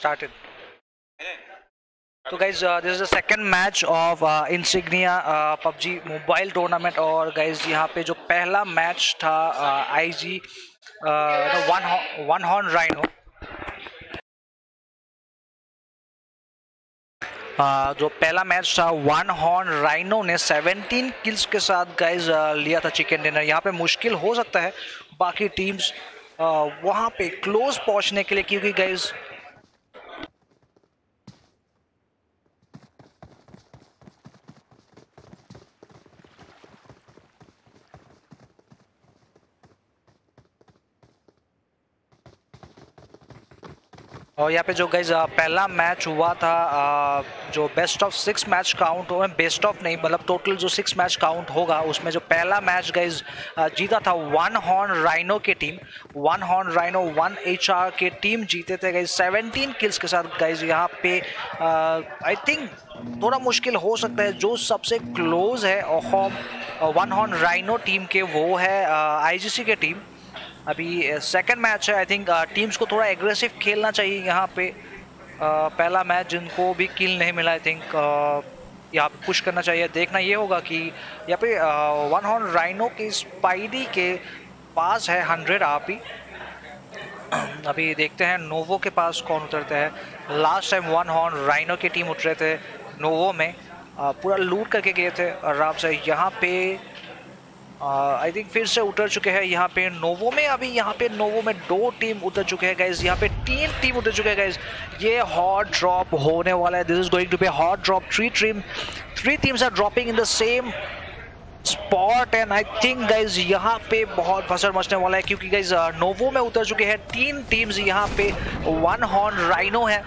started. तो guys this is the second match of Insignia PUBG mobile tournament. और guys यहाँ पे जो पहला मैच था आईजी वन हॉर्न राइनो, जो पहला मैच था वन हॉर्न राइनो ने 17 किल्स के साथ गाइज लिया था चिकन डिनर। यहाँ पे मुश्किल हो सकता है बाकी टीम्स वहाँ पे क्लोज पहुँचने के लिए, क्योंकि गाइज और यहाँ पे जो गाइज पहला मैच हुआ था जो बेस्ट ऑफ 6 मैच काउंट हो, बेस्ट ऑफ नहीं मतलब टोटल जो 6 मैच काउंट होगा उसमें जो पहला मैच गाइज जीता था वन हॉर्न राइनो की team. One horn rhino 1 HR के टीम जीते थे गाइज 17 किल्स के साथ। गाइज यहाँ पे आई थिंक थोड़ा मुश्किल हो सकता है। जो सबसे क्लोज है वन हॉर्न राइनो टीम के वो है IGC के टीम। अभी सेकंड मैच है, आई थिंक टीम्स को थोड़ा एग्रेसिव खेलना चाहिए यहाँ पे। पहला मैच जिनको भी किल नहीं मिला, आई थिंक यहाँ पे पुश करना चाहिए। देखना ये होगा कि यहाँ पे वन हॉर्न राइनो के स्पाइडी के पास है 100 RP। अभी देखते हैं नोवो के पास कौन उतरते हैं। Last time one horn rhino की टीम उतरे थे नोवो में, पूरा लूट करके गए थे आराम से। यहाँ पे आई थिंक फिर से उतर चुके हैं यहाँ पे नोवो में। अभी यहाँ पे नोवो में 2 टीम उतर चुके हैं गाइज, यहाँ पे 3 टीम उतर चुके हैं गाइज। ये हॉट ड्रॉप होने वाला है। This is going to be hot drop. 3 teams are dropping in the same spot and I think guys यहाँ पे बहुत भसड़ मचने वाला है, क्योंकि गाइज नोवो में उतर चुके हैं 3 टीम्स। यहाँ पे वन हॉर्न राइनो है,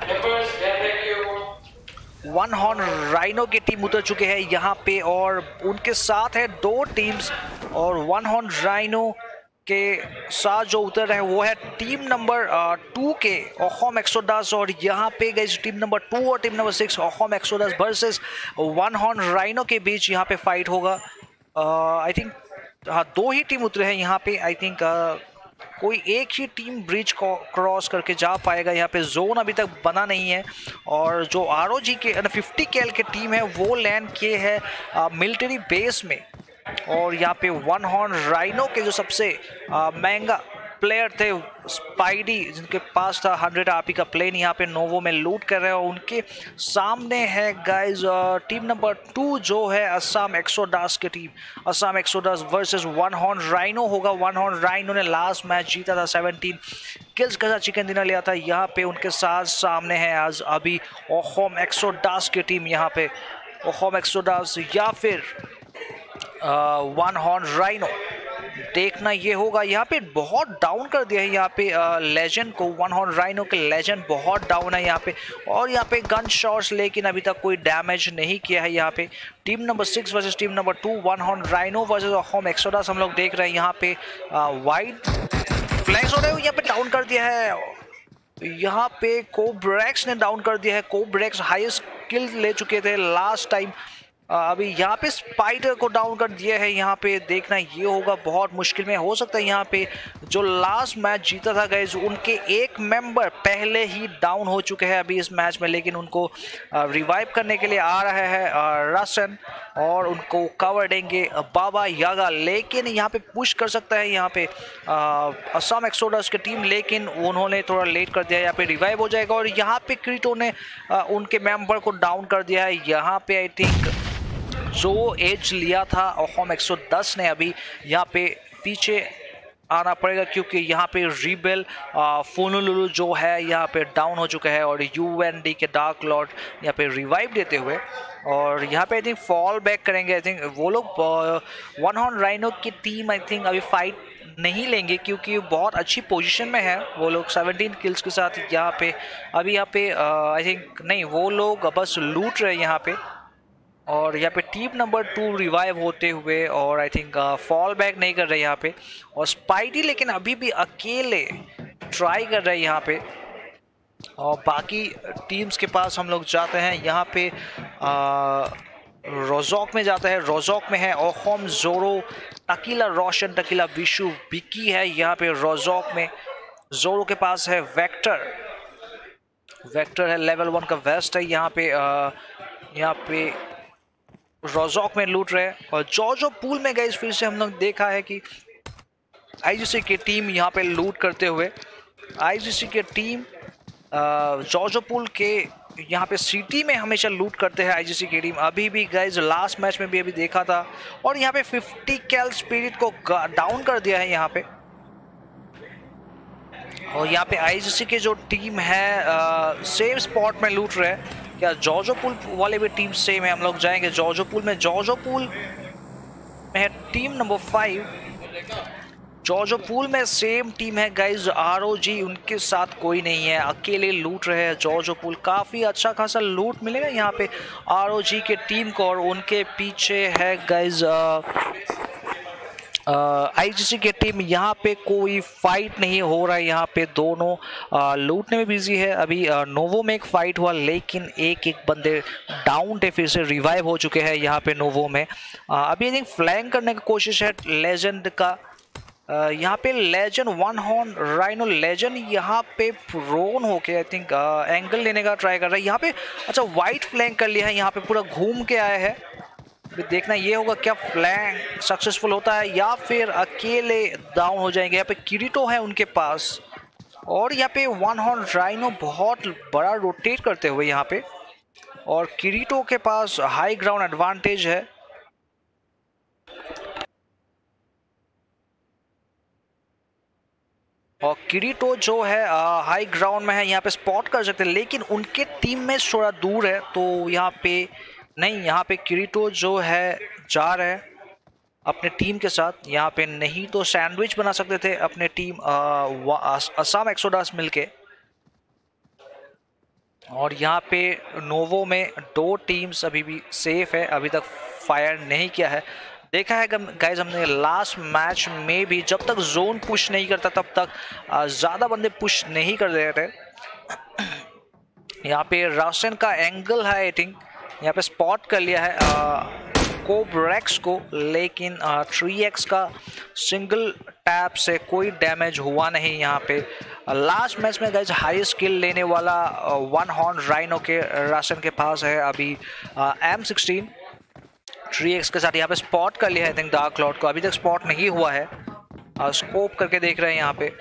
वन हॉर्न राइनो की टीम उतर चुके हैं यहाँ पे और उनके साथ है 2 टीम्स। और वन हॉर्न राइनो के साथ जो उतर रहे हैं वो है टीम नंबर 2 के ओहोम एक्सोडस। और यहाँ पे गई टीम नंबर 2 और team number 6 Ahom Exodus versus one horn rhino के बीच यहाँ पे फाइट होगा। आई थिंक हाँ 2 ही टीम उतरे हैं यहाँ पे। आई थिंक कोई एक ही टीम ब्रिज को क्रॉस करके जा पाएगा। यहाँ पे जोन अभी तक बना नहीं है। और जो ROG के 50 कैल के टीम है वो लैंड किए है मिलिट्री बेस में। और यहाँ पे वन हॉर्न राइनो के जो सबसे महंगा प्लेयर थे स्पाइडी, जिनके पास था 100 RP का प्लेन, यहाँ पे नोवो में लूट कर रहे हैं। उनके सामने है गाइज टीम नंबर 2 जो है असम एक्सोडस की टीम। Assam Exodus versus one horn rhino होगा। वन हॉर्न राइनो ने लास्ट मैच जीता था 17 किल्स के साथ चिकन डिनर लिया था। यहाँ पे उनके साथ सामने है आज अभी ओहोम एक्सोडस की टीम। यहाँ पे ओहोम एक्सोडस या फिर वन हॉर्न राइनो, देखना ये होगा। यहाँ पे बहुत डाउन कर दिया है यहाँ पे लेजेंड को। वन हॉर्न राइनो के लेजेंड बहुत डाउन है यहाँ पे। और यहाँ पे गन शॉट्स लेकिन अभी तक कोई डैमेज नहीं किया है। यहाँ पे team number 6 versus team number 2 one horn rhino versus Ahom Exodus हम लोग देख रहे हैं। यहाँ पे वाइड फ्लैंक्स हो रहे हैं, यहाँ पे डाउन कर दिया है। यहाँ पे कोब्रेक्स ने डाउन कर दिया है। कोब्रेक्स हाईएस्ट किल ले चुके थे लास्ट टाइम। अभी यहाँ पे स्पाइडर को डाउन कर दिया है। यहाँ पे देखना ये होगा, बहुत मुश्किल में हो सकता है। यहाँ पे जो लास्ट मैच जीता था गाइज उनके एक मेंबर पहले ही डाउन हो चुके हैं अभी इस मैच में, लेकिन उनको रिवाइव करने के लिए आ रहा है रसन और उनको कवर देंगे बाबा यागा। लेकिन यहाँ पे पुश कर सकता है यहाँ पे असम एक्सोडस की टीम, लेकिन उन्होंने थोड़ा लेट कर दिया। यहाँ पे रिवाइव हो जाएगा। और यहाँ पे क्रीटो ने उनके मेंबर को डाउन कर दिया है। यहाँ पे आई थिंक जो एज लिया था ओहोम 110 ने, अभी यहाँ पे पीछे आना पड़ेगा, क्योंकि यहाँ पे रिबेल फोनुलुलु जो है यहाँ पे डाउन हो चुका है। और UND के डार्क लॉर्ड यहाँ पे रिवाइव देते हुए और यहाँ पे आई थिंक फॉल बैक करेंगे। आई थिंक वो लोग वन हॉर्न राइनो की टीम आई थिंक अभी फाइट नहीं लेंगे, क्योंकि बहुत अच्छी पोजीशन में है वो लोग 17 किल्स के साथ। यहाँ पे अभी यहाँ पे आई थिंक नहीं, वो लोग बस लूट रहे हैं यहाँ पे। और यहाँ पे टीम नंबर 2 रिवाइव होते हुए और आई थिंक फॉल बैक नहीं कर रहे यहाँ पे। और स्पाइडी लेकिन अभी भी अकेले ट्राई कर रहे हैं यहाँ पे। और बाकी टीम्स के पास हम लोग जाते हैं। यहाँ पे रोजॉक में जाता है। रोजॉक में है Ahom Zoro, Tequila Roshan, Tequila Vishu, Vicky है यहाँ पे रोजॉक में। जोरो के पास है वेक्टर, वेक्टर है, लेवल 1 का वेस्ट है। यहाँ पे रोजॉक में लूट रहे हैं। और जॉर्जो पूल में गाइस फिर से हम लोग देखा है कि आईजीसी की टीम यहाँ पे लूट करते हुए, आईजीसी की टीम जॉर्जो पूल के यहाँ पे सिटी में हमेशा लूट करते हैं आईजीसी की टीम। अभी भी गाइस लास्ट मैच में भी अभी देखा था, और यहाँ पे 50 कैल स्पिरिट को डाउन कर दिया है यहाँ पे। और यहाँ पे आईजीसी की जो टीम है सेम स्पॉट में लूट रहे हैं। क्या जॉर्जो पूल वाले भी टीम सेम है? हम लोग जाएंगे जॉर्जो पूल में। जॉर्जो पूल में है टीम नंबर 5। जॉर्जो पूल में सेम टीम है गाइज, आरओजी, उनके साथ कोई नहीं है, अकेले लूट रहे हैं जॉर्जो पूल। काफ़ी अच्छा खासा लूट मिलेगा यहाँ पे आरओजी के टीम को, और उनके पीछे है गाइज आईजीसी की टीम। यहाँ पे कोई फाइट नहीं हो रहा है, यहाँ पे दोनों लूटने में बिजी है। अभी नोवो में एक फाइट हुआ, लेकिन एक बंदे डाउन थे, फिर से रिवाइव हो चुके हैं यहाँ पे नोवो में। अभी आई थिंक फ्लैंक करने की कोशिश है लेजेंड का। यहाँ पे legend one horn rhino legend यहाँ पे प्रोन होके आई थिंक एंगल लेने का ट्राई कर रहा है यहाँ पे। अच्छा, वाइट फ्लैंक कर लिया है, यहाँ पे पूरा घूम के आया है। अभी देखना ये होगा क्या फ्लैंक सक्सेसफुल होता है या फिर अकेले डाउन हो जाएंगे। यहाँ पे किरीटो है उनके पास, और यहाँ पे वन हॉर्न राइनो बहुत बड़ा रोटेट करते हुए यहाँ पे, और किरीटो के पास हाई ग्राउंड एडवांटेज है। और किरीटो जो है हाई ग्राउंड में है, यहाँ पे स्पॉट कर सकते हैं, लेकिन उनके टीम में थोड़ा दूर है, तो यहाँ पे नहीं, यहाँ पे किरीटो जो है जा रहे हैं अपने टीम के साथ। यहाँ पे नहीं तो सैंडविच बना सकते थे अपने टीम असम एक्सोडास मिलके। और यहाँ पे नोवो में 2 टीम्स अभी भी सेफ है, अभी तक फायर नहीं किया है। देखा है गाइज हमने लास्ट मैच में भी, जब तक जोन पुश नहीं करता तब तक ज़्यादा बंदे पुश नहीं कर रहे थे। यहाँ पे राशन का एंगल है, आई थिंक यहाँ पे स्पॉट कर लिया है कोब्रेक्स को, लेकिन 3x का सिंगल टैप से कोई डैमेज हुआ नहीं। यहाँ पे लास्ट मैच में गाइज हाई स्किल लेने वाला वन हॉर्न राइनो के राशन के पास है अभी M16 3x के साथ। यहाँ पे स्पॉट कर लिया है आई थिंक डार्क क्लाउड को, अभी तक स्पॉट नहीं हुआ है। स्कोप करके देख रहे हैं यहाँ पे,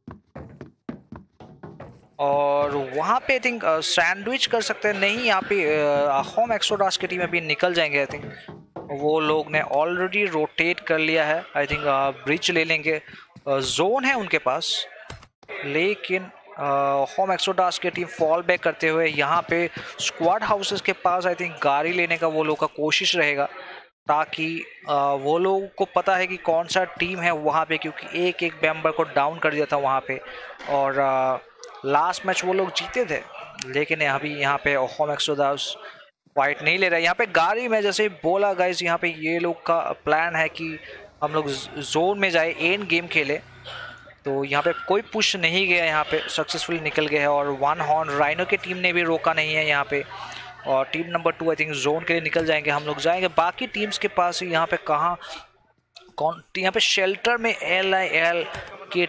और वहाँ पे आई थिंक सैंडविच कर सकते हैं। नहीं, यहाँ पे होम एक्सोडास की टीम अभी निकल जाएंगे आई थिंक। वो लोग ने ऑलरेडी रोटेट कर लिया है, आई थिंक ब्रिज ले लेंगे। जोन है उनके पास, लेकिन होम एक्सोडास की टीम फॉल बैक करते हुए यहाँ पे स्क्वाड हाउसेस के पास आई थिंक गाड़ी लेने का वो लोग का कोशिश रहेगा, ताकि वो लोग को पता है कि कौन सा टीम है वहाँ पे, क्योंकि एक मेंबर को डाउन कर दिया था वहाँ पे, और लास्ट मैच वो लोग जीते थे। लेकिन अभी यहाँ पे होम एक्सोडास फाइट नहीं ले रहा है। यहाँ पे गाड़ी में जैसे बोला गाइस, यहाँ पे ये लोग का प्लान है कि हम लोग जोन में जाए, एंड गेम खेले। तो यहाँ पे कोई पुश नहीं गया, यहाँ पे सक्सेसफुल निकल गया है, और वन हॉर्न राइनो की टीम ने भी रोका नहीं है यहाँ पे। और team number 2 I think zone के लिए निकल जाएंगे, हम लोग जाएंगे बाकी टीम्स के पास। यहाँ पे कहाँ कौन, यहाँ पे शेल्टर में LIL की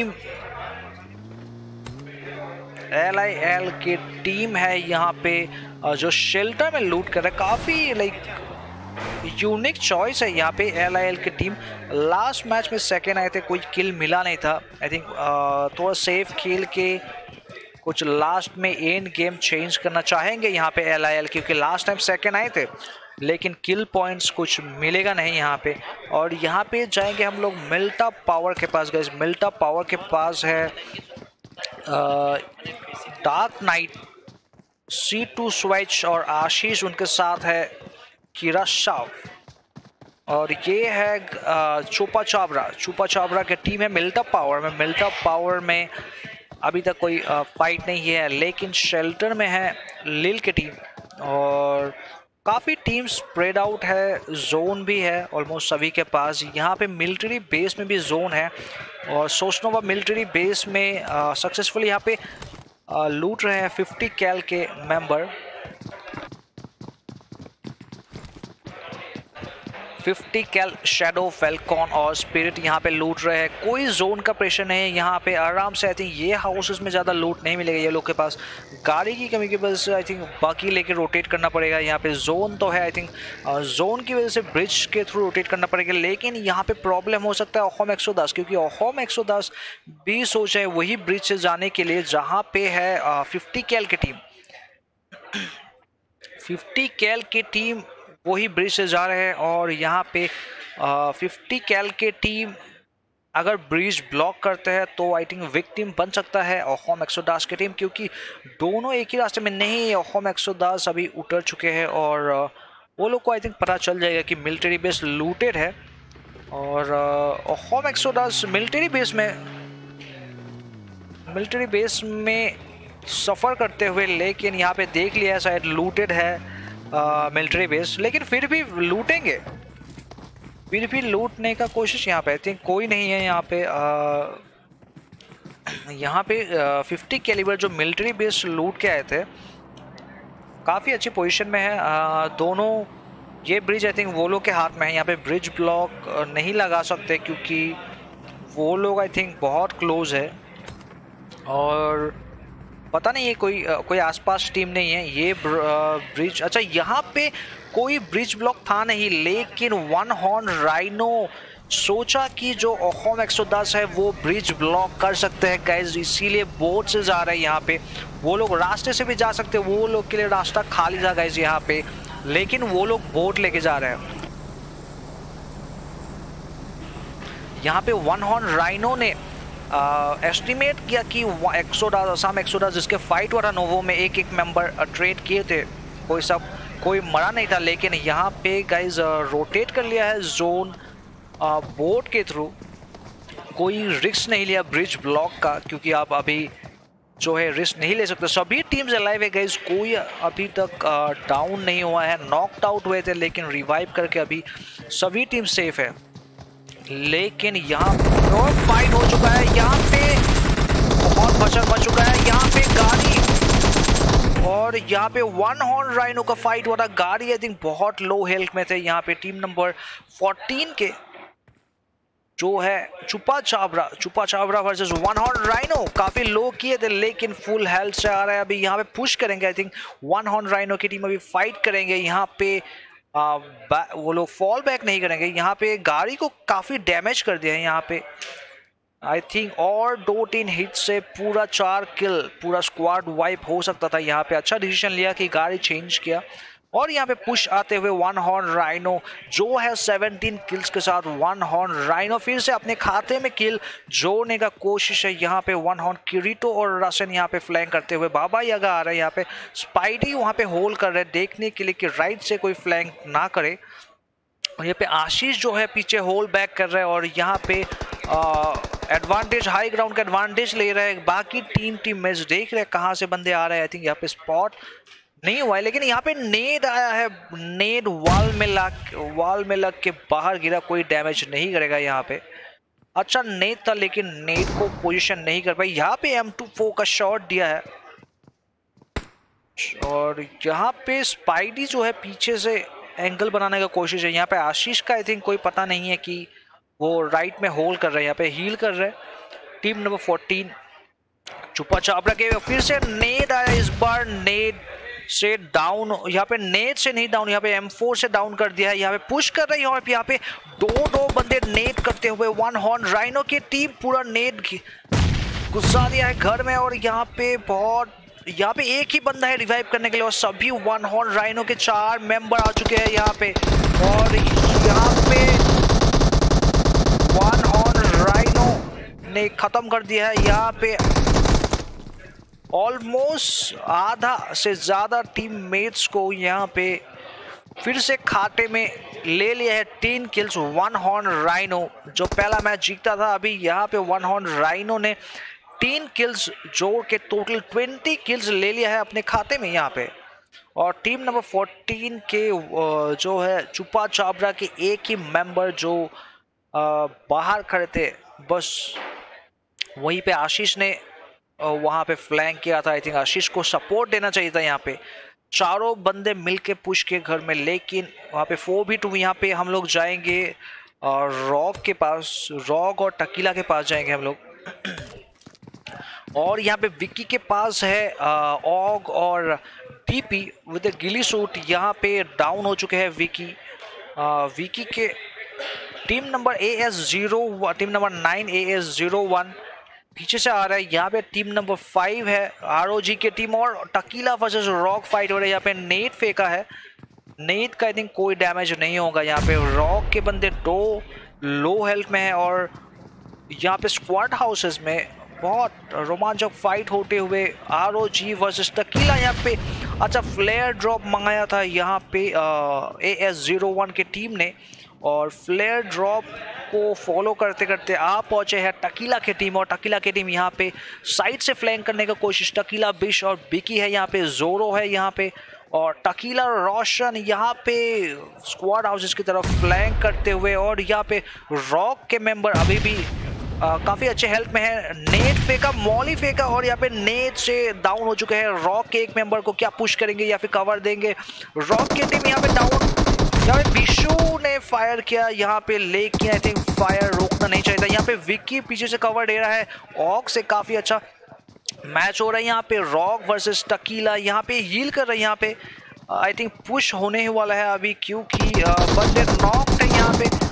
टीम है यहाँ पे, जो शेल्टर में लूट कर रहा है। काफ़ी लाइक यूनिक चॉइस है यहाँ पे LIL की टीम। लास्ट मैच में सेकेंड आए थे, कोई किल मिला नहीं था आई थिंक। थोड़ा सेफ खेल के कुछ लास्ट में एंड गेम चेंज करना चाहेंगे यहाँ पे LIL, क्योंकि लास्ट टाइम सेकेंड आए थे, लेकिन किल पॉइंट्स कुछ मिलेगा नहीं यहाँ पे। और यहाँ पे जाएंगे हम लोग मिल्टा पावर के पास। गाइस मिल्टा पावर के पास है डार्क नाइट, C2 स्विच और आशीष, उनके साथ है किरा शाव, और ये है चुपा चाबरा की टीम है मिल्टा पावर में अभी तक कोई फाइट नहीं है, लेकिन शेल्टर में है लिल की टीम। और काफ़ी टीम स्प्रेड आउट है, जोन भी है ऑलमोस्ट सभी के पास। यहाँ पे मिलिट्री बेस में भी जोन है, और सोशनोवा मिलिट्री बेस में सक्सेसफुली यहाँ पे लूट रहे हैं 50 कैल के मेंबर। 50 कैल शैडो फैल्कॉन और स्पिरिट यहाँ पे लूट रहे हैं। कोई जोन का प्रेशर नहीं है यहाँ पे, आराम से आई थिंक ये हाउसेस में ज़्यादा लूट नहीं मिलेगा ये लोग के पास। गाड़ी की कमी की वजह से आई थिंक बाकी लेके रोटेट करना पड़ेगा। यहाँ पे जोन तो है, आई थिंक जोन की वजह से ब्रिज के थ्रू रोटेट करना पड़ेगा। लेकिन यहाँ पे प्रॉब्लम हो सकता है ओहोम 110, क्योंकि ओहोम 110 भी सोच है वही ब्रिज से जाने के लिए जहाँ पे है 50 कैल की टीम। 50 कैल की टीम वही ब्रिज से जा रहे हैं और यहाँ पे 50 कैल के टीम अगर ब्रिज ब्लॉक करते हैं तो आई थिंक विक्टिम बन सकता है ओहोम 110 की टीम, क्योंकि दोनों एक ही रास्ते में नहीं। ओहोम 110 अभी उतर चुके हैं और वो लोग को आई थिंक पता चल जाएगा कि मिलिट्री बेस लूटेड है। और ओहोम 110 मिलिट्री बेस में सफ़र करते हुए, लेकिन यहाँ पे देख लिया है शायद लूटेड है मिलिट्री बेस, लेकिन फिर भी लूटेंगे, फिर भी लूटने का कोशिश। यहाँ पे आई थिंक कोई नहीं है यहाँ पे 50 कैलिबर जो मिलिट्री बेस लूट के आए थे काफ़ी अच्छी पोजीशन में है। दोनों ये ब्रिज आई थिंक वो लोग के हाथ में है। यहाँ पे ब्रिज ब्लॉक नहीं लगा सकते क्योंकि वो लोग आई थिंक बहुत क्लोज है और पता नहीं है कोई आसपास टीम नहीं है। ये ब्रिज, अच्छा यहाँ पे कोई ब्रिज ब्लॉक था नहीं, लेकिन वन हॉर्न राइनो सोचा कि जो ओहोम 110 है वो ब्रिज ब्लॉक कर सकते हैं गाइज, इसीलिए बोट से जा रहे हैं। यहाँ पे वो लोग रास्ते से भी जा सकते हैं, वो लोग के लिए रास्ता खाली था गाइज यहाँ पे, लेकिन वो लोग बोट लेके जा रहे हैं। यहाँ पे वन हॉर्न राइनो ने एस्टिमेट किया कि 110 असम 110 जिसके फाइट हुआ था नोवो में एक मेंबर ट्रेड किए थे, कोई मरा नहीं था। लेकिन यहाँ पे गाइज रोटेट कर लिया है जोन बोट के थ्रू, कोई रिस्क नहीं लिया ब्रिज ब्लॉक का, क्योंकि आप अभी जो है रिस्क नहीं ले सकते। सभी टीम्स अलाइव है गाइज, कोई अभी तक डाउन नहीं हुआ है। नॉकड आउट हुए थे लेकिन रिवाइव करके अभी सभी टीम सेफ है। लेकिन यहाँ और फाइट हो चुका है, यहाँ पे बहुत भसड़ मच चुका है। यहाँ पे गाड़ी और यहाँ पे वन हॉर्न राइनो का फाइट हुआ था। गाड़ी आई थिंक बहुत लो हेल्थ में थे। यहाँ पे टीम नंबर 14 के जो है छुपा चावरा वर्सेस वन हॉर्न राइनो काफी लो किए थे, लेकिन फुल हेल्थ से आ रहा है। अभी यहाँ पे पुश करेंगे, I think one horn rhino की टीम अभी फाइट करेंगे। यहाँ पे वो लोग फॉल बैक नहीं करेंगे। यहाँ पे गाड़ी को काफी डैमेज कर दिया है यहाँ पे आई थिंक, और 2-3 हिट से पूरा 4 किल, पूरा स्क्वाड वाइप हो सकता था। यहाँ पे अच्छा डिसीजन लिया कि गाड़ी चेंज किया और यहाँ पे पुश आते हुए वन हॉर्न राइनो जो है 17 किल्स के साथ वन हॉर्न राइनो फिर से अपने खाते में किल जोड़ने का कोशिश है। यहाँ पे वन हॉर्न किरीटो और रसन यहाँ पे फ्लैंक करते हुए बाबा यागा आ रहा है। यहाँ पे स्पाइडी वहाँ पे होल्ड कर रहे हैं देखने के लिए कि राइट से कोई फ्लैंक ना करे। और यहाँ पे आशीष जो है पीछे होल्ड बैक कर रहे हैं और यहाँ पे एडवांटेज, हाई ग्राउंड का एडवांटेज ले रहे हैं। बाकी टीम मैच देख रहे हैं कहाँ से बंदे आ रहे हैं। आई थिंक यहाँ पे स्पॉट नहीं हुआ है, लेकिन यहाँ पे नेड आया है। नेड वाल में लग के बाहर गिरा, कोई डैमेज नहीं करेगा यहाँ पे। अच्छा नेड था लेकिन नेड को पोजीशन नहीं कर पाई। यहाँ पे M24 का शॉट दिया है और यहाँ पे स्पाइडी जो है पीछे से एंगल बनाने का कोशिश है। यहाँ पे आशीष का आई थिंक कोई पता नहीं है कि वो राइट में होल्ड कर रहे हैं, यहाँ पे हील कर रहे हैं। टीम नंबर 14 छुपा चावरा के फिर से नेड आया, इस बार नेड से डाउन, यहाँ पे नेट से नहीं डाउन, यहाँ पे M4 से डाउन कर दिया है। यहाँ पे पुश कर रही है और यहाँ पे दो बंदे नेट करते हुए वन हॉर्न राइनो की टीम पूरा नेट घुसा दिया है घर में। और यहाँ पे एक ही बंदा है रिवाइव करने के लिए और सभी वन हॉर्न राइनो के 4 मेंबर आ चुके हैं यहाँ पे। और यहाँ पे वन हॉर्न राइनो ने खत्म कर दिया है। यहाँ पे ऑलमोस्ट आधा से ज़्यादा टीममेट्स को यहाँ पे फिर से खाते में ले लिया है। 3 किल्स वन हॉर्न राइनो जो पहला मैच जीता था, अभी यहाँ पे वन हॉर्न राइनो ने 3 किल्स जोड़ के टोटल 20 किल्स ले लिया है अपने खाते में यहाँ पे। और टीम नंबर 14 के जो है छुपा चावरा के एक ही मेंबर जो बाहर खड़े थे, बस वहीं पे आशीष ने वहाँ पे फ्लैंक किया था। आई थिंक आशीष को सपोर्ट देना चाहिए था यहाँ पे। चारों बंदे मिलके पुश के घर में, लेकिन वहाँ पे 4v2 यहाँ पे हम लोग जाएंगे और रॉक के पास, रॉक और टकीला के पास जाएंगे हम लोग। और यहाँ पे विक्की के पास है ऑग और टीपी विद गिली सूट। यहाँ पे डाउन हो चुके हैं विक्की। विक्की के team number AS0, team number 9 AS01 पीछे से आ रहा है। यहाँ पे टीम नंबर 5 है ROG की टीम, और टकीला वर्सेस रॉक फाइट हो रहा है। यहाँ पे नेट फेंका है, नेट का आई थिंक कोई डैमेज नहीं होगा। यहाँ पे रॉक के बंदे 2 लो हेल्थ में है, और यहाँ पे स्क्वाड हाउसेस में बहुत रोमांचक फाइट होते हुए ROG वर्सेस टकीला। यहाँ पे अच्छा फ्लेयर ड्रॉप मंगाया था यहाँ पे AS01 की टीम ने, और फ्लेयर ड्रॉप को फॉलो करते करते आप पहुंचे हैं टकीला की टीम। और टकीला की टीम यहाँ पे साइड से फ्लैंक करने का कोशिश, टकीला, बिश और बिकी है यहाँ पे, जोरो है यहाँ पे, और टकीला रोशन यहाँ पे स्क्वाड हाउसेस की तरफ फ्लैंक करते हुए। और यहाँ पे रॉक के मेंबर अभी भी काफ़ी अच्छे हेल्थ में है। नेट फेंका, मॉली फेंका, और यहाँ पे नेट से डाउन हो चुके हैं रॉक के एक मेंबर को। क्या पुश करेंगे या फिर कवर देंगे? रॉक की टीम यहाँ पे डाउन। यहाँ पे बिशु ने फायर किया यहाँ पे, लेकिन आई थिंक फायर रोकना नहीं चाहिए था। यहाँ पे विक्की पीछे से कवर दे रहा है, ऑक से काफ़ी अच्छा मैच हो रहा है यहाँ पे। रॉक वर्सेस टकीला यहाँ पे हील कर रहे हैं। यहाँ पे आई थिंक पुश होने ही वाला है अभी, क्योंकि बंदे नॉक्ड है यहाँ पे।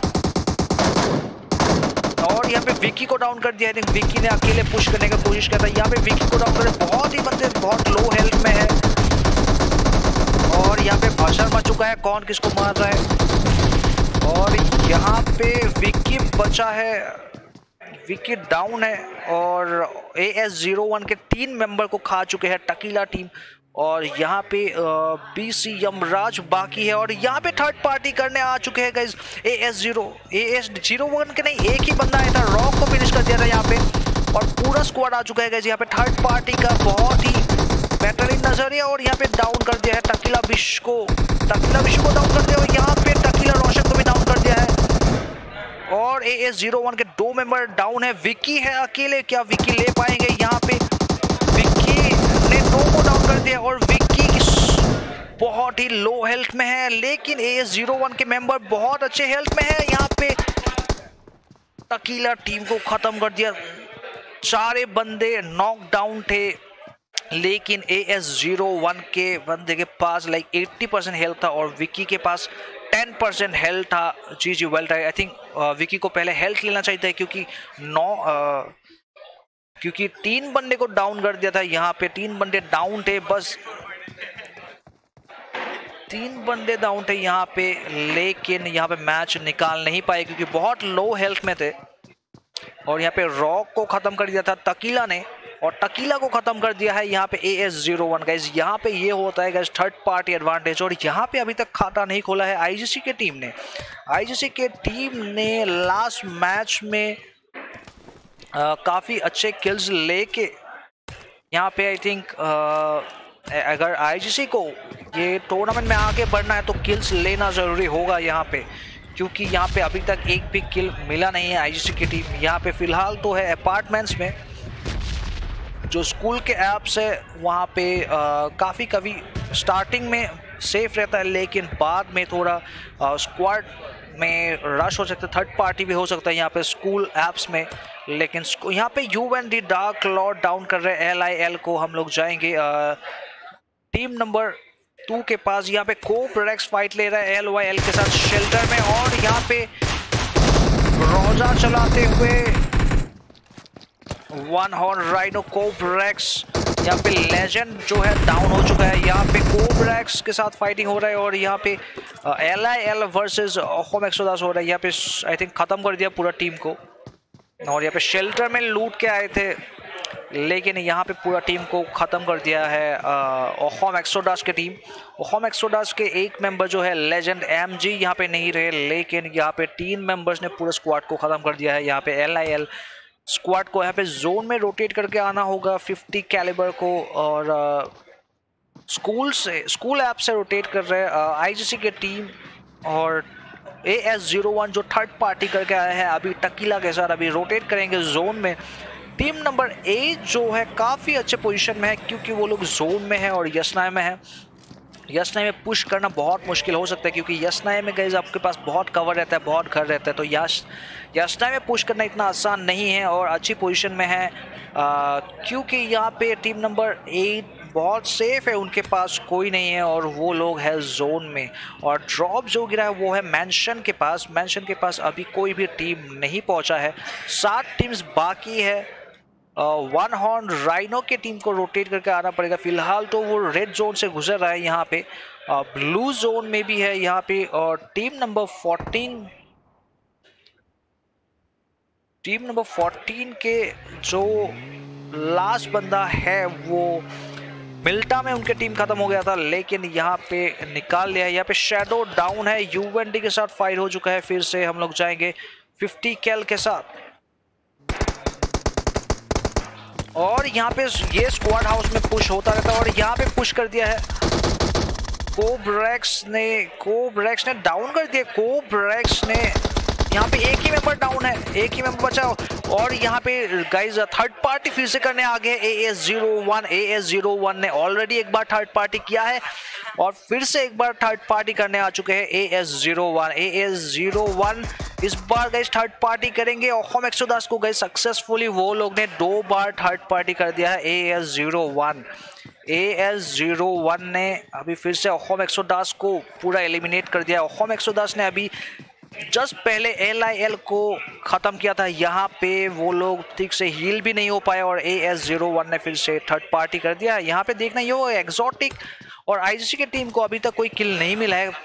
और यहाँ पे विक्की को डाउन कर दिया। आई थिंक विक्की ने अकेले पुश करने का कोशिश किया था। यहाँ पे विक्की को डाउन कर, बहुत ही बंदे बहुत लो हेल्थ में है, और यहाँ पे भाषण मच चुका है कौन किसको मार रहा है। और यहाँ पे विक्की बचा है, विक्की डाउन है, और AS01 के 3 मेंबर को खा चुके हैं टकीला टीम। और यहाँ पे BC यमराज बाकी है, और यहाँ पे थर्ड पार्टी करने आ चुके हैं गाइस AS01 के नहीं, एक ही बंदा आया था, रॉक को फिनिश कर दिया था यहाँ पे, और पूरा स्क्वाड आ चुका है गाइस यहाँ पे थर्ड पार्टी का। बहुत ही बेहतरीन नजरिया, और यहाँ पे डाउन कर दिया है टकीला बिश को, डाउन कर दिया, और यहाँ पे टकीला रोशन को भी डाउन कर दिया है। और AS01 के 2 मेंबर डाउन है, विक्की है अकेले, क्या विक्की ले पाएंगे? यहाँ पे विक्की ने 2 को डाउन कर दिया, और विक्की बहुत ही लो हेल्थ में है, लेकिन AS01 के मेंबर बहुत अच्छे हेल्थ में है। यहाँ पे टकीला टीम को खत्म कर दिया, 4 बंदे नॉकडाउन थे, लेकिन AS01 के बंदे के पास लाइक 80% हेल्थ था, और विक्की के पास 10% हेल्थ था। जी well right. I think Vicky को पहले हेल्थ लेना चाहिए था, क्योंकि 3 बंदे को डाउन कर दिया था। यहाँ पे 3 बंदे डाउन थे, बस 3 बंदे डाउन थे यहाँ पे, लेकिन यहाँ पे मैच निकाल नहीं पाए क्योंकि बहुत लो हेल्थ में थे। और यहाँ पे रॉक को खत्म कर दिया था टकीला ने, और टकीला को खत्म कर दिया है यहाँ पे AS01 गाइस। यहाँ पे ये होता है गाइस थर्ड पार्टी एडवांटेज, और यहाँ पे अभी तक खाता नहीं खोला है IGC के टीम ने। IGC के टीम ने लास्ट मैच में काफ़ी अच्छे किल्स लेके यहाँ पे आई थिंक अगर IGC को ये टूर्नामेंट में आगे बढ़ना है तो किल्स लेना ज़रूरी होगा यहाँ पे, क्योंकि यहाँ पे अभी तक एक भी किल मिला नहीं है IGC की टीम। यहाँ पे फ़िलहाल तो है अपार्टमेंट्स में, जो स्कूल के ऐप्स है वहाँ पे काफ़ी कभी स्टार्टिंग में सेफ रहता है, लेकिन बाद में थोड़ा स्क्वाड में रश हो सकता है, थर्ड पार्टी भी हो सकता है यहाँ पे स्कूल ऐप्स में। लेकिन यहाँ पे UND डार्क लॉर्ड डाउन कर रहे हैं LIL को। हम लोग जाएंगे टीम नंबर 2 के पास। यहाँ पे कोपरेक्स फाइट ले रहा है LYL के साथ शेल्टर में, और यहाँ पे रोजा चलाते हुए वन हॉर्न राइनो कोपरेक्स, यहाँ पे लेजेंड जो है डाउन हो चुका है। यहाँ पे कोपरेक्स के साथ फाइटिंग हो रहा है, और यहाँ पे LIL वर्सेस होम एक्सोदास हो रहा है। यहाँ पे आई थिंक ख़त्म कर दिया पूरा टीम को, और यहाँ पे शेल्टर में लूट के आए थे, लेकिन यहाँ पे पूरा टीम को ख़त्म कर दिया है होम एक्सोडास की टीम। होम एक्सोडास के एक मेंबर जो है लेजेंड MG यहाँ पे नहीं रहे, लेकिन यहाँ पे 3 मेंबर्स ने पूरे स्क्वाड को ख़त्म कर दिया है। यहाँ पे LIL स्क्वाड को यहाँ पे जोन में रोटेट करके आना होगा 50 कैलिबर को, और स्कूल ऐप से रोटेट कर रहे हैं IGC की टीम। और AS01 जो थर्ड पार्टी करके आए हैं अभी टकीला के साथ, अभी रोटेट करेंगे जोन में। टीम नंबर 8 जो है काफ़ी अच्छे पोजीशन में है, क्योंकि वो लोग जोन में है और यशनाय में है। यस नाइन में पुश करना बहुत मुश्किल हो सकता है, क्योंकि यस नाइन में गाइस आपके पास बहुत कवर रहता है, बहुत घर रहता है, तो यस नाइन में पुश करना इतना आसान नहीं है और अच्छी पोजीशन में है, क्योंकि यहाँ पे टीम नंबर 8 बहुत सेफ है, उनके पास कोई नहीं है और वो लोग है जोन में। और ड्रॉप जो गिरा है वो है मैंशन के पास। मैंशन के पास अभी कोई भी टीम नहीं पहुंचा है, 7 टीम्स बाकी है। वन हॉर्न राइनो के टीम को रोटेट करके आना पड़ेगा। फिलहाल तो वो रेड जोन से गुजर रहा है, यहाँ पे ब्लू जोन में भी है यहाँ पे। और टीम नंबर 14 के जो लास्ट बंदा है वो मिल्टा में उनके टीम खत्म हो गया था, लेकिन यहाँ पे निकाल लिया है। यहाँ पे शैडो डाउन है, यूवेंडी के साथ फाइट हो चुका है। फिर से हम लोग जाएंगे 50 कैल के साथ और यहाँ पे ये स्क्वाड हाउस में पुश होता रहता है और यहाँ पे पुश कर दिया है कोब्रेक्स ने डाउन कर दिया। कोब्रेक्स ने यहाँ पे एक ही मेंबर डाउन है, एक ही मेंबर बचा और यहाँ पे गाइज थर्ड पार्टी फिर से करने आ गए AS01 ने ऑलरेडी एक बार थर्ड पार्टी किया है और फिर से एक बार थर्ड पार्टी करने आ चुके हैं AS01 इस बार गाइज थर्ड पार्टी करेंगे। ओखम 110 को गाइज सक्सेसफुली वो लोग ने 2 बार थर्ड पार्टी कर दिया है। AS01 ने अभी फिर से ओखम 110 को पूरा एलिमिनेट कर दिया। ओखम 110 ने अभी जस्ट पहले LIL को ख़त्म किया था, यहाँ पे वो लोग ठीक से हील भी नहीं हो पाए और AS01 ने फिर से थर्ड पार्टी कर दिया। यहाँ पे देखना ये हो एक्सोटिक और IGC की टीम को अभी तक कोई किल नहीं मिला है,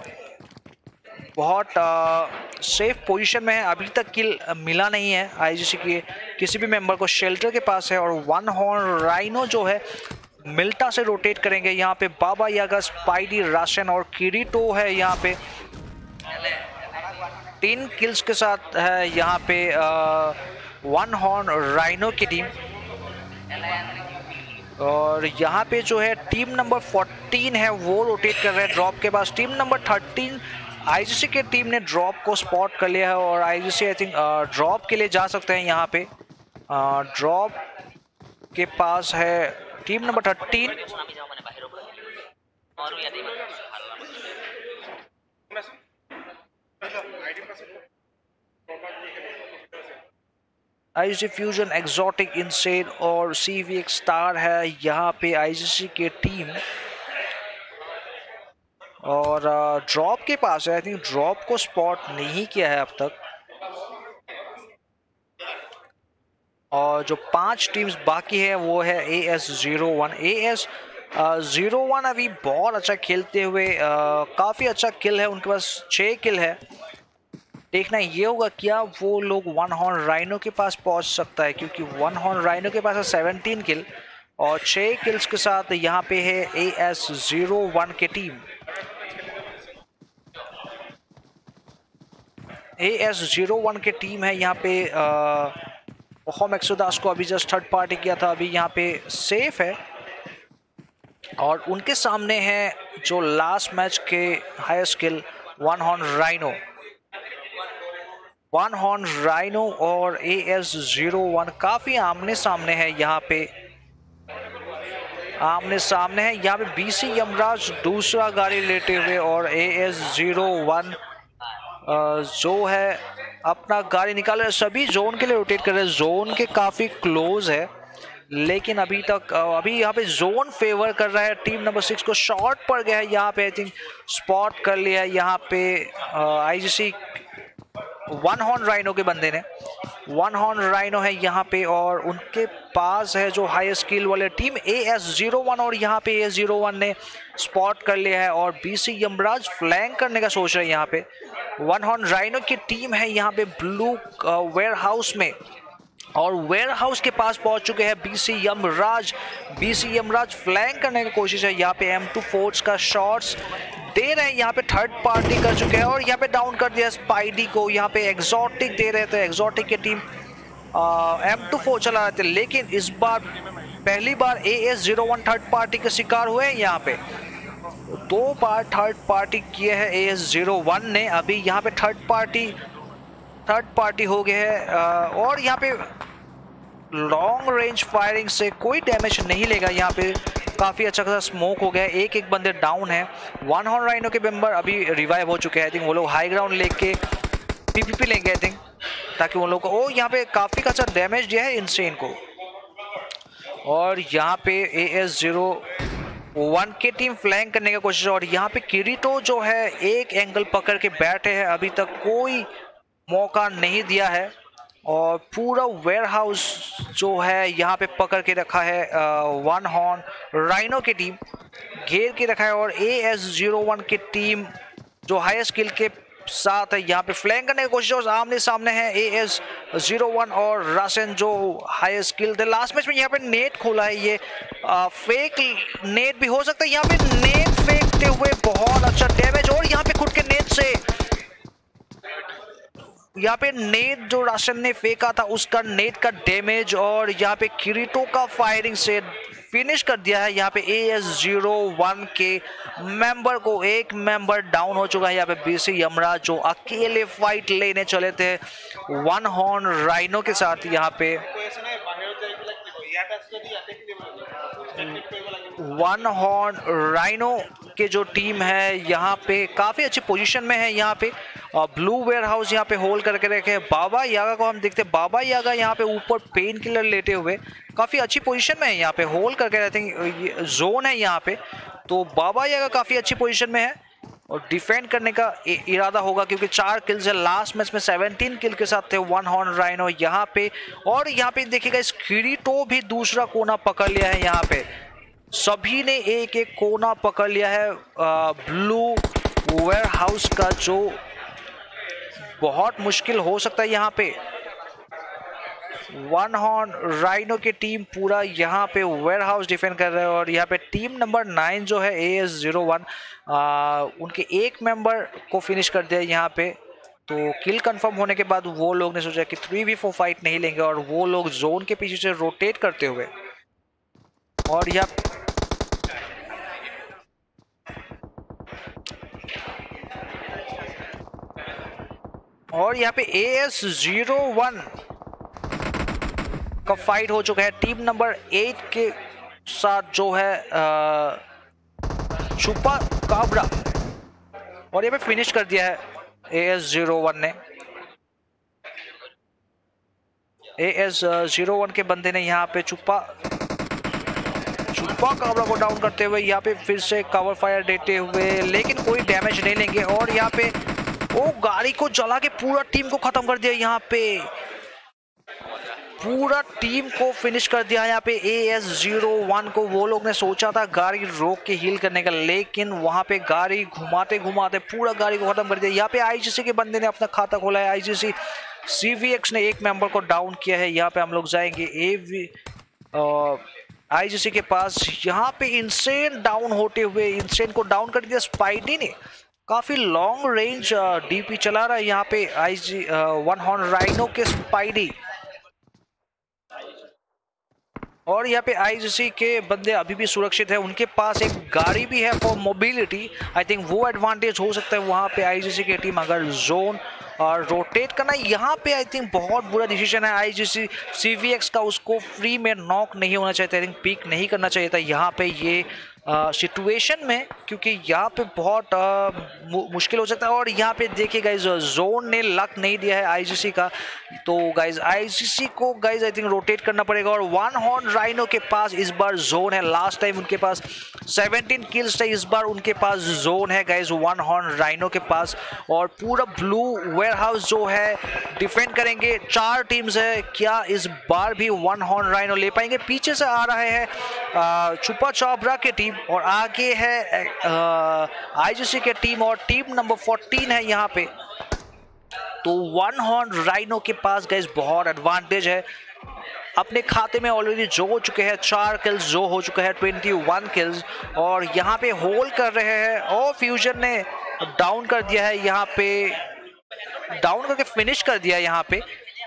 बहुत सेफ पोजीशन में है, अभी तक किल मिला नहीं है IGC के किसी भी मेंबर को। शेल्टर के पास है और वन हॉर्न राइनो जो है मिल्टा से रोटेट करेंगे। यहाँ पे बाबा यागा, स्पाइडी, राशन और किरीटो है यहाँ पे 3 किल्स के साथ है यहाँ पे वन हॉर्न राइनो की टीम। और यहाँ पे जो है टीम नंबर 14 है वो रोटेट कर रहे हैं ड्रॉप के पास। टीम नंबर 13 IGC के टीम ने ड्रॉप को स्पॉट कर लिया है और IGC आई थिंक ड्रॉप के लिए जा सकते हैं। यहाँ पे ड्रॉप के पास है team number 13। IGC fusion, exotic, insane और CVX स्टार है यहाँ पे IGC के टीम। और ड्रॉप के पास है, आई थिंक ड्रॉप को स्पॉट नहीं किया है अब तक। और जो 5 टीम्स बाकी है वो है AS01। AS01 अभी बहुत अच्छा खेलते हुए काफ़ी अच्छा किल है उनके पास, 6 किल है। देखना ये होगा क्या वो लोग वन हॉर्न राइनो के पास पहुंच सकता है, क्योंकि वन हॉर्न राइनो के पास है 17 किल और 6 किल्स के साथ यहाँ पे है AS01 की टीम। AS01 की टीम है यहाँ पे ओखम 110 को अभी जस्ट थर्ड पार्टी किया था, अभी यहाँ पे सेफ है। और उनके सामने है जो लास्ट मैच के highest kill one horn rhino और AS01 काफी आमने सामने है यहाँ पे, आमने सामने है। यहाँ पे BC यमराज दूसरा गाड़ी लेते हुए और AS01 जो है अपना गाड़ी निकाल रहे, सभी जोन के लिए रोटेट कर रहे हैं। जोन के काफी क्लोज है लेकिन अभी यहाँ पे जोन फेवर कर रहा है टीम नंबर 6 को। शॉट पड़ गया है यहाँ पे, आई थिंक स्पॉट कर लिया है यहाँ पे IGC वन हॉर्न राइनो के बंदे ने। वन हॉर्न राइनो है यहाँ पे और उनके पास है जो हाई स्किल वाले टीम AS01 और यहाँ पे AS01 ने स्पॉट कर लिया है और BC यमराज फ्लैंक करने का सोच रहे हैं यहाँ पे। वन हॉर्न राइनो की टीम है यहाँ पे ब्लू वेयर हाउस में और वेयर हाउस के पास पहुंच चुके हैं BC यमराज फ्लैंक करने की कोशिश है। यहाँ पे M24 का शॉट्स दे रहे हैं, यहाँ पे थर्ड पार्टी कर चुके हैं और यहाँ पे डाउन कर दिया स्पाइडी को। यहाँ पे एक्सोटिक दे रहे थे, एक्सोटिक की टीम M24 चला रहे थे, लेकिन इस बार पहली बार AS01 थर्ड पार्टी के शिकार हुए हैं। यहाँ पे 2 बार थर्ड पार्टी किए हैं AS01 ने, अभी यहाँ पे थर्ड पार्टी हो गए है और यहाँ पे लॉन्ग रेंज फायरिंग से कोई डैमेज नहीं लेगा यहाँ पे काफ़ी अच्छा खासा स्मोक हो गया है, एक बंदे डाउन है। वन हॉर्न राइनो के मेंबर अभी रिवाइव हो चुके हैं। आई थिंक वो लोग हाई ग्राउंड लेके पीपीपी लेंगे आई थिंक, ताकि वो लोग को ओ यहाँ पे काफ़ी खासा डैमेज दिया है इंसेन को। और यहाँ पे AS01 की टीम फ्लैंक करने की कोशिश, और यहाँ पे किरीटो जो है एक एंगल पकड़ के बैठे हैं, अभी तक कोई मौका नहीं दिया है। और पूरा वेयरहाउस जो है यहाँ पे पकड़ के रखा है वन हॉर्न राइनो की टीम, घेर के रखा है। और AS01 की टीम जो हाई स्किल के साथ है यहाँ पे फ्लैंक करने की कोशिश, और आमने सामने है AS01 और राशन जो हाई स्किल थे। लास्ट मैच में यहाँ पे नेट खोला है, ये फेक नेट भी हो सकता है। यहाँ पे नेट फेंकते हुए बहुत अच्छा डैमेज, और यहाँ पे खुद के नेट से यहाँ पे नेट जो राशन ने फेंका था उसका नेट का डैमेज, और यहाँ पे किरीटो का फायरिंग से फिनिश कर दिया है यहाँ पे AS01 के मेंबर को। एक मेंबर डाउन हो चुका है यहाँ पे BC यमराज, जो अकेले फाइट लेने चले थे वन हॉर्न राइनो के साथ। यहाँ पे वन हॉर्न राइनो के जो टीम है यहाँ पे काफ़ी अच्छी पोजीशन में है। यहाँ पे ब्लू वेयर हाउस यहाँ पे होल्ड करके रखे हैं। बाबा यागा को हम देखते हैं, बाबा यागा यहाँ पे ऊपर पेन किलर लेते हुए काफ़ी अच्छी पोजीशन में है, यहाँ पे होल्ड करके रहते हैं। जोन है यहाँ पे, तो बाबा यागा काफ़ी अच्छी पोजीशन में है और डिफेंड करने का इरादा होगा, क्योंकि 4 किल्स है। लास्ट मैच में 17 किल के साथ थे वन हॉर्न राइनो यहाँ पे। और यहाँ पे देखिएगा किरीटो भी दूसरा कोना पकड़ लिया है। यहाँ पे सभी ने एक एक कोना पकड़ लिया है ब्लू वेयर हाउस का, जो बहुत मुश्किल हो सकता है। यहाँ पे वन हॉर्न राइनो की टीम पूरा यहाँ पे वेयर हाउस डिफेंड कर रहे हैं। और यहाँ पे टीम नंबर 9 जो है AS01 उनके एक मेंबर को फिनिश कर दिया यहाँ पे। तो किल कंफर्म होने के बाद वो लोग ने सोचा कि 3v4 फाइट नहीं लेंगे, और वो लोग जोन के पीछे से रोटेट करते हुए, और यहाँ पे AS01 का फाइट हो चुका है टीम नंबर 8 के साथ, जो है छुपा काबरा, और यहाँ पे फिनिश कर दिया है AS01 ने। AS01 के बंदे ने यहाँ पे छुपा काबरा को डाउन करते हुए यहाँ पे फिर से कवर फायर देते हुए, लेकिन कोई डैमेज नहीं लेंगे। और यहाँ पे वो गाड़ी को जला के पूरा टीम को खत्म कर दिया, यहाँ पे पूरा टीम को फिनिश कर दिया। यहाँ पे AS01 को वो लोग ने सोचा था गाड़ी रोक के हील करने का, लेकिन वहां पे गाड़ी घुमाते घुमाते पूरा गाड़ी को खत्म कर दिया। यहाँ पे IGC के बंदे ने अपना खाता खोला है। IGC CVX ने एक मेंबर को डाउन किया है। यहाँ पे हम लोग जाएंगे IGC के पास। यहाँ पे इंसेन डाउन होते हुए इंसेन को डाउन कर दिया स्पाइडी ने। काफी लॉन्ग रेंज DP चला रहा है यहाँ पे वन हॉर्न राइनो के स्पाइडी। और यहाँ पे IGC के बंदे अभी भी सुरक्षित है, उनके पास एक गाड़ी भी है फॉर मोबिलिटी। आई थिंक वो एडवांटेज हो सकता है वहाँ पे IGC की टीम अगर जोन और रोटेट करना। यहाँ पे आई थिंक बहुत बुरा डिसीजन है IGC CVX का, उसको फ्री में नॉक नहीं होना चाहिए था। आई थिंक पिक नहीं करना चाहिए था यहाँ पे ये सिचुएशन में, क्योंकि यहाँ पे बहुत मुश्किल हो सकता है। और यहाँ पे देखिए गाइज जोन ने लक नहीं दिया है IGC का, तो गाइज IGC को गाइज आई थिंक रोटेट करना पड़ेगा। और वन हॉर्न राइनो के पास इस बार जोन है। लास्ट टाइम उनके पास 17 किल्स थे, इस बार उनके पास जोन है गाइज वन हॉर्न राइनो के पास। और पूरा ब्लू वेयर हाउस जो है डिफेंड करेंगे। 4 टीम्स है, क्या इस बार भी वन हॉर्न राइनो ले पाएंगे? पीछे से आ रहे हैं छुपा चाबरा की टीम, और आगे है IGC के टीम, और टीम नंबर 14 है यहाँ पे। तो वन हॉर्न राइनो के पास गाइस बहुत एडवांटेज है। अपने खाते में ऑलरेडी जो हो चुके हैं 4 किल्स, जो हो चुका है 21 किल्स, और यहाँ पे होल्ड कर रहे हैं। और फ्यूजन ने डाउन कर दिया है यहाँ पे, डाउन करके फिनिश कर दिया यहाँ पे।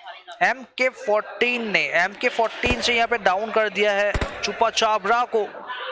MK14 ने MK14 से यहाँ पे डाउन कर दिया है छुपा चाबरा को।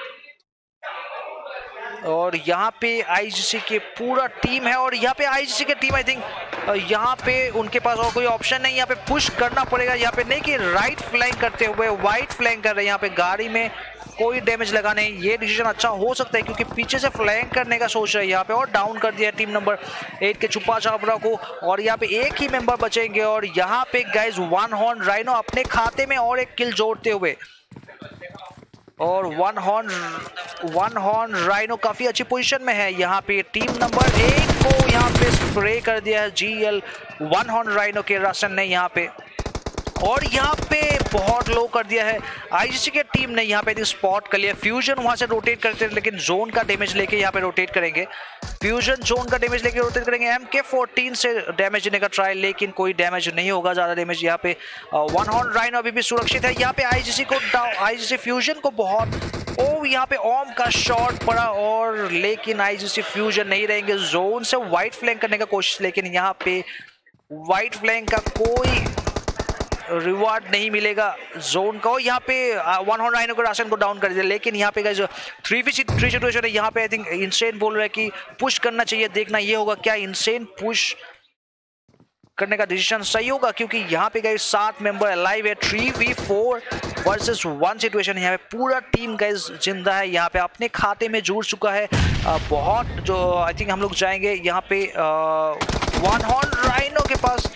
और यहाँ पे IGC के पूरा टीम है, और यहाँ पे IGC के टीम आई थिंक यहाँ पे उनके पास और कोई ऑप्शन नहीं, यहाँ पे पुश करना पड़ेगा। यहाँ पे नहीं कि राइट फ्लैंक करते हुए वाइट फ्लैंक कर रहे हैं, यहाँ पे गाड़ी में कोई डैमेज लगा नहीं। ये डिसीजन अच्छा हो सकता है क्योंकि पीछे से फ्लैंक करने का सोच रहा है यहाँ पे, और डाउन कर दिया टीम नंबर 8 के छुपा छापरा को। और यहाँ पे एक ही मेंबर बचेंगे और यहाँ पे गाइज वन हॉर्न राइनो अपने खाते में और एक किल जोड़ते हुए, और वन हॉर्न राइनो काफी अच्छी पोजीशन में है। यहाँ पे टीम नंबर 1 को यहाँ पे स्प्रे कर दिया है GL वन हॉर्न राइनो के राशन ने यहाँ पे, और यहाँ पे बहुत लो कर दिया है IGC के टीम ने। यहाँ पे स्पॉट कर लिया। फ्यूजन वहां से रोटेट करते हैं लेकिन जोन का डैमेज लेके यहाँ पे रोटेट करेंगे। फ्यूजन जोन का डैमेज लेके रोटेट करेंगे। MK14 से डैमेज देने का ट्राई, लेकिन कोई डैमेज नहीं होगा ज्यादा डैमेज। यहाँ पे वन हॉर्न राइनो अभी भी सुरक्षित है। यहाँ पे IGC फ्यूजन को बहुत यहाँ पे ओम का शॉट पड़ा, और लेकिन IGC फ्यूजन नहीं रहेंगे। जोन से वाइट फ्लैंक करने का कोशिश, लेकिन यहाँ पे वाइट फ्लैंक का कोई रिवार्ड नहीं मिलेगा जोन का। यहाँ पे वन हॉर्न राइनो के राशन को डाउन कर दिया, लेकिन यहाँ पे जो 3v3 सिचुएशन है यहाँ पे आई थिंक इंसेन बोल रहा है कि पुश करना चाहिए। देखना ये होगा क्या इंसेन पुश करने का डिसीजन सही होगा, क्योंकि यहाँ पे गाइस 7 मेंबर अलाइव है। 3v4 versus 1 situation. यहाँ पे पूरा टीम गाइस जिंदा है, यहाँ पे अपने खाते में जुड़ चुका है बहुत। जो आई थिंक हम लोग जाएंगे यहाँ पे वन हॉर्न राइनो के पास।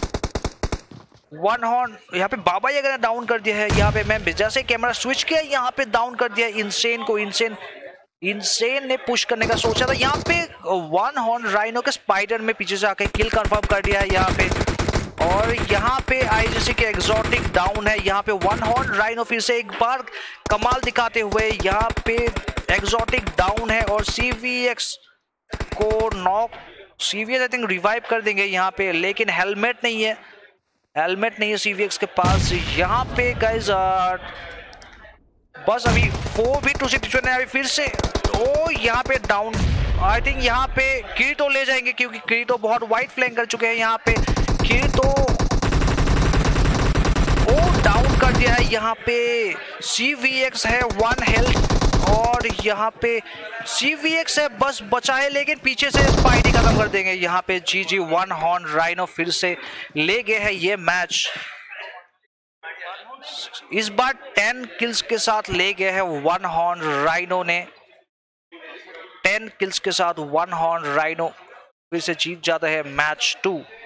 वन हॉर्न यहाँ पे बाबा ये डाउन कर दिया है। यहाँ पे मैं जैसे कैमरा स्विच किया यहाँ पे डाउन कर दिया इंसेन को। इंसेन ने पुश करने का सोचा था। यहाँ पे वन हॉर्न राइनो के स्पाइडर में पीछे से आके किल कंफर्म कर दिया है यहाँ पे, और यहाँ पे IGC के एग्जॉटिक डाउन है। यहाँ पे वन हॉर्न राइनो फिर से एक बार कमाल दिखाते हुए यहाँ पे एग्जॉटिक डाउन है, और CVX को knock CVX I think revive कर देंगे यहाँ पे, लेकिन हेलमेट नहीं है CVX के पास। यहाँ पे गाइज बस अभी 4v2 सिचुएशन है अभी फिर से। ओ यहाँ पे डाउन, आई थिंक यहाँ पे किरीटो ले जाएंगे क्योंकि किरीटो बहुत वाइट फ्लैंक कर चुके हैं। यहाँ पे किरीटो डाउन कर दिया है। यहाँ पे CVX है 1 हेल्थ, और यहाँ पे CVX है बस बचा है, लेकिन पीछे से स्पाइडी खत्म कर देंगे। यहाँ पे GG वन हॉर्न राइनो फिर से ले गए हैं ये मैच। इस बार 10 किल्स के साथ ले गए हैं वन हॉर्न राइनो ने। 10 किल्स के साथ वन हॉर्न राइनो फिर से जीत जाता है मैच 2।